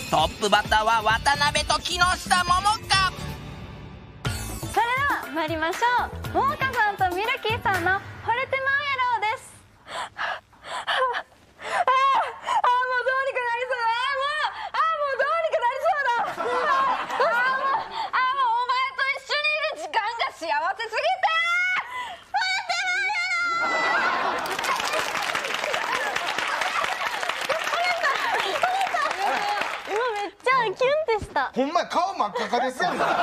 トップバッターは渡辺と木下桃香。 それでは参りましょう。桃香さんとミルキーさんの惚れてまうやろうです。 ほんまや、顔真っ赤っかですやん。熱の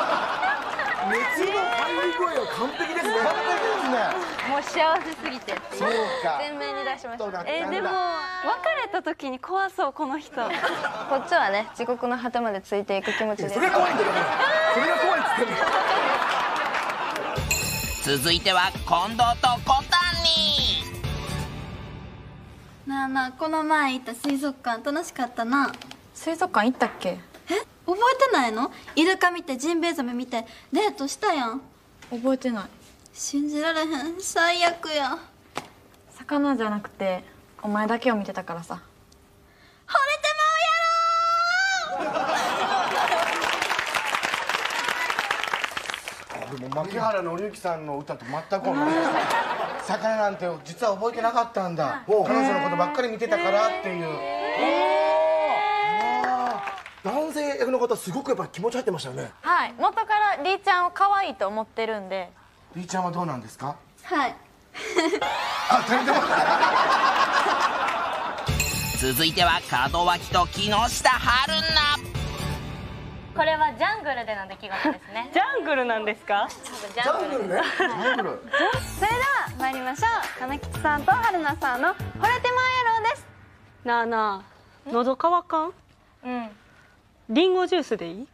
入り声は完璧ですね。完璧ですね。 もう幸せすぎてそうか。 全面に出しました。 でも別れた時に怖そう、この人。 こっちはね、地獄の果てまでついていく気持ちです。 それが怖いんだよ。それが怖いっつってんの。 続いては近藤と小谷。 なあなあ、この前行った水族館楽しかったな。 水族館行ったっけ？ 覚えてないの？イルカ見てジンベエザメ見てデートしたやん。 覚えてない。 信じられへん、最悪や。 魚じゃなくてお前だけを見てたからさ。 惚れてまうやろ。 でも牧原紀之さんの歌と全く同じ。魚なんて実は覚えてなかったんだ。彼女のことばっかり見てたからっていう。 男性役の方すごくやっぱ気持ち入ってましたよね。 はい、元からりーちゃんを可愛いと思ってるんで。 りーちゃんはどうなんですか？ はい。 あ、誰でも。 続いては門脇と木下春菜。 これはジャングルでの出来事ですね。 ジャングルなんですか？ ジャングルね。 それでは参りましょう。金吉さんと春菜さんの惚れてまうやろうです。 なあなあ、喉乾かん？ うん。 リンゴジュースでいい？ うん。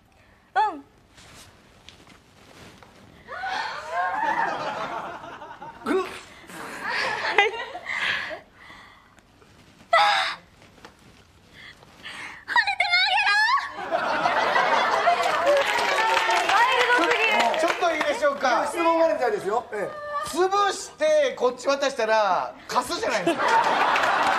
ちょっといいでしょうか。 質問があるみたいですよ。 潰してこっち渡したらカスじゃないですか。